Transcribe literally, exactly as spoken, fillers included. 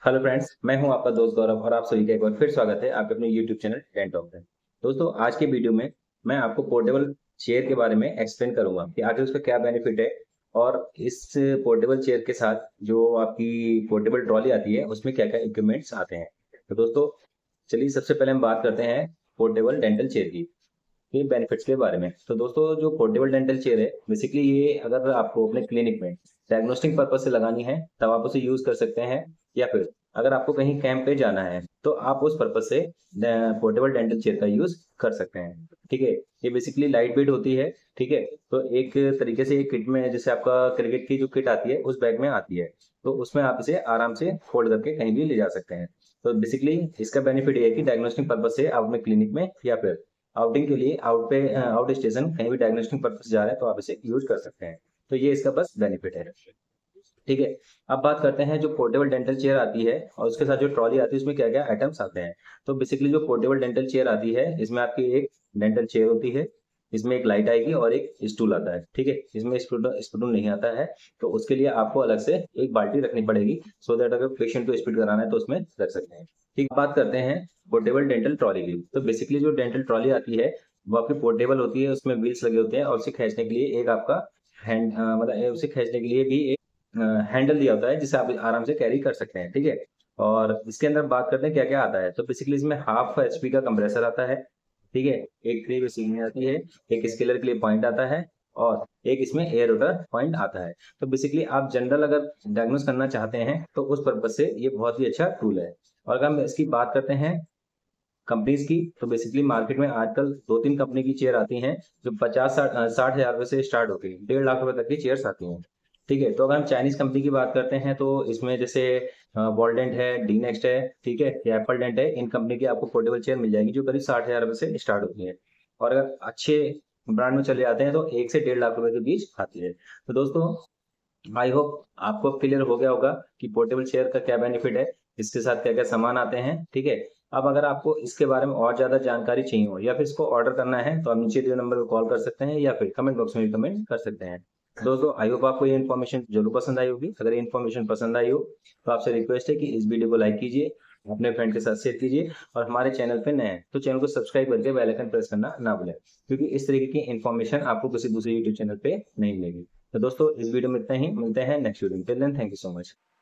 Hello friends, मैं हूं आपका दोस्त गौरव और आप सभी का एक बार फिर स्वागत है आपके अपने यूट्यूब चैनल डेंट टॉक पे। दोस्तों, आज के वीडियो में मैं आपको पोर्टेबल चेयर के बारे में एक्सप्लेन करूंगा कि आखिर उसका क्या बेनिफिट है और इस पोर्टेबल चेयर के साथ जो आपकी पोर्टेबल ट्रॉली आती है उसमें क्या क्या इक्विपमेंट्स आते हैं। तो दोस्तों, चलिए सबसे पहले हम बात करते हैं पोर्टेबल डेंटल चेयर की के बेनिफिट्स के बारे में। तो दोस्तों, जो पोर्टेबल डेंटल चेयर है बेसिकली ये अगर आपको अपने क्लिनिक में डायग्नोस्टिक पर्पज से लगानी है तब आप उसे यूज कर सकते हैं, या फिर अगर आपको कहीं कैंप पे जाना है तो आप उस पर्पज से पोर्टेबल डेंटल चेयर का यूज कर सकते हैं। ठीक है, ये बेसिकली लाइट वेट होती है। ठीक है, तो एक तरीके से एक किट में जैसे आपका क्रिकेट की जो किट आती है उस बैग में आती है, तो उसमें आप इसे आराम से फोल्ड करके कहीं भी ले जा सकते हैं। तो बेसिकली इसका बेनिफिट ये है कि डायग्नोस्टिक पर्पज से आप अपने क्लिनिक में या फिर आउटिंग के लिए आउट पे आउट स्टेशन कहीं भी डायग्नोस्टिक पर्पज जा रहे हैं तो आप इसे यूज कर सकते हैं। तो ये इसका बस बेनिफिट है। ठीक है, अब बात करते हैं जो पोर्टेबल डेंटल चेयर आती है और उसके साथ जो ट्रॉली आती है उसमें क्या क्या आइटम्स आते हैं। तो बेसिकली जो पोर्टेबल डेंटल चेयर आती है इसमें आपकी एक डेंटल चेयर होती है, इसमें एक लाइट आएगी और एक स्टूल आता है। ठीक है, इसमें स्टूल स्टूल नहीं आता है तो उसके लिए आपको अलग से एक बाल्टी रखनी पड़ेगी, सो दैट अगर पेशेंट को स्पीड कराना है तो उसमें रख सकते हैं। ठीक, बात करते हैं पोर्टेबल डेंटल ट्रॉली की। तो बेसिकली जो डेंटल ट्रॉली आती है वो आपकी पोर्टेबल होती है, उसमें व्हील्स लगे होते हैं और उसे खींचने के लिए एक आपका हैंड मतलब उसे खींचने के लिए भी एक हैंडल दिया होता है जिसे आप आराम से कैरी कर सकते हैं। ठीक है, और इसके अंदर बात करते हैं क्या क्या आता है। तो बेसिकली इसमें हाफ एचपी का कंप्रेसर आता है। ठीक है, एक थ्री सीलिंग आती है, एक स्केलर के लिए पॉइंट आता है और एक इसमें एयर रोटर पॉइंट आता है। तो बेसिकली आप जनरल अगर डायग्नोस करना चाहते हैं तो उस पर्पज से ये बहुत ही अच्छा टूल है। और अगर हम इसकी बात करते हैं कंपनीज की, तो बेसिकली मार्केट में आजकल दो तीन कंपनी की चेयर आती हैं जो पचास साठ साठ हजार रुपए से स्टार्ट होती है, डेढ़ लाख रुपए तक की चेयर्स आती हैं। ठीक है, तो अगर हम चाइनीज कंपनी की बात करते हैं तो इसमें जैसे वॉलडेंट है, डी नेक्स्ट है, ठीक है, या एप्पल डेंट है, इन कंपनी की आपको पोर्टेबल चेयर मिल जाएगी जो करीब साठ हजार रुपए से स्टार्ट होती है। और अगर अच्छे ब्रांड में चले जाते हैं तो एक से डेढ़ लाख रुपए के बीच आती है। तो दोस्तों, आई होप आपको क्लियर हो गया होगा कि पोर्टेबल चेयर का क्या बेनिफिट है, इसके साथ क्या क्या सामान आते हैं। ठीक है, अब अगर आपको इसके बारे में और ज्यादा जानकारी चाहिए हो या फिर इसको ऑर्डर करना है तो आप नीचे दिए नंबर पर कॉल कर सकते हैं या फिर कमेंट बॉक्स में भी कमेंट कर सकते हैं। दोस्तों, आई होप आपको ये इन्फॉर्मेशन जरूर पसंद आई होगी। अगर ये इन्फॉर्मेशन पसंद आई हो तो आपसे रिक्वेस्ट है कि इस वीडियो को लाइक कीजिए, अपने फ्रेंड के साथ शेयर कीजिए और हमारे चैनल पे नए हैं तो चैनल को सब्सक्राइब करके बेल आइकन प्रेस करना ना भूलें, क्योंकि इस तरीके की इन्फॉर्मेशन आपको किसी दूसरे यूट्यूब चैनल पे नहीं मिलेगी। तो दोस्तों, इस वीडियो में इतना ही, मिलते हैं नेक्स्ट वीडियो में। Till then, thank you so much.